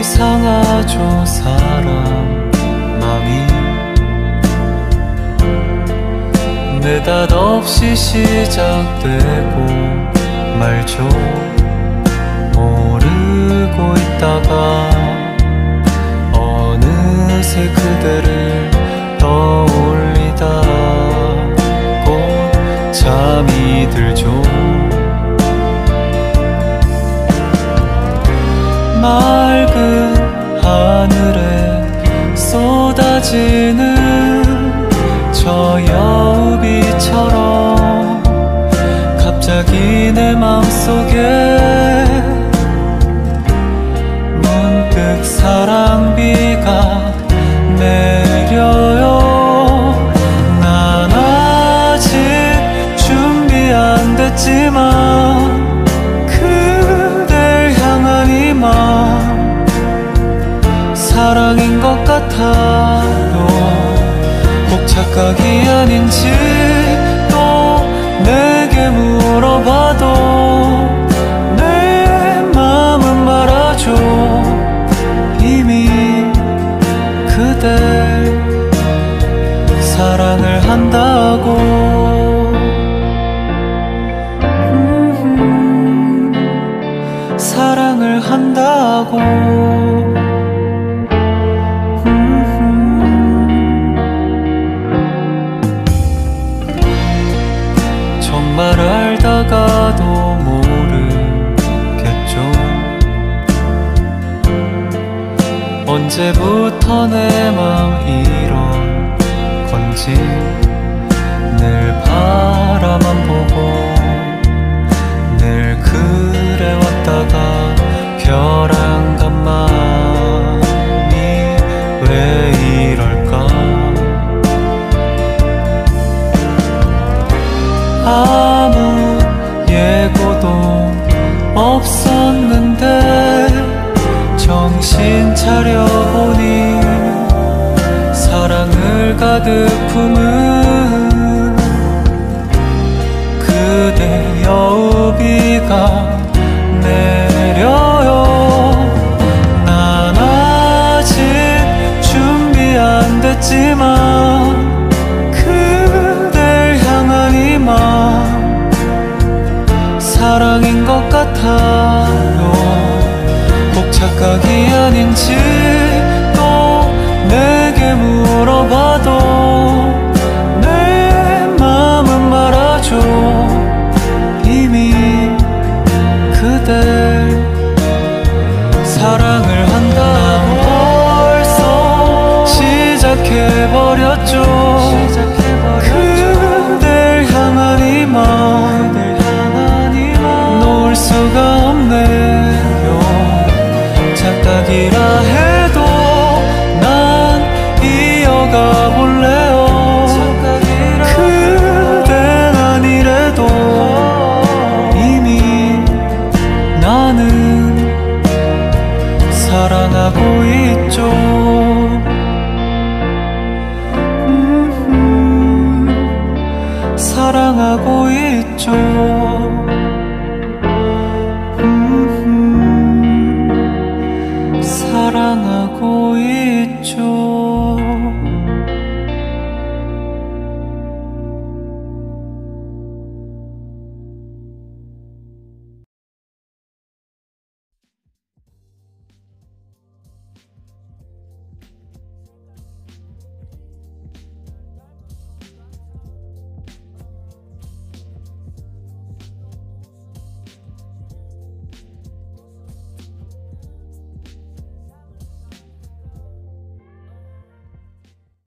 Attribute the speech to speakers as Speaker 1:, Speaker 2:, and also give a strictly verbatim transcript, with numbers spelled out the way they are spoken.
Speaker 1: 상하죠 사람 맘이. 느닷없이 시작되고 말죠. 모르고 있다가 어느새 그대를 떠올리다 곧 잠이 들죠. 맑은 하늘에 쏟아지는 저 여우비처럼 갑자기 내 맘속에 문득 사랑비가 내려요. 난 아직 준비 안 됐지만 그댈 향한 이 맘 사랑인 것 같아요. 꼭 착각이 아닌지 또 내게 물어봐도 내 맘은 말하죠. 이미 그댈 사랑을 한다고. 음, 사랑을 한다고. 정말 알다가도 모르겠죠. 언제부터 내 맘 이런 건지 늘 바라만 보고 늘 그래왔다가 벼랑간 마음이 왜 이럴까. 아무 예고도 없었는데 정신 차려보니 사랑을 가득 품은 그대 여우비가 내려요. 난 아직 준비 안 됐지만 그댈 향한 이 맘 사랑인 것 같아요. 꼭 착각이 아닌지 또 내게 물어봐도 내 맘은 말하죠. 이미 그댈 사랑을 한다고 벌써 시작해버렸죠. 그댈 향한 이 맘 놓을 수가 없네요. 착각이라 해도 난 이어가 볼래요. 그댄 아니래도 이미 나는 사랑하고 있죠.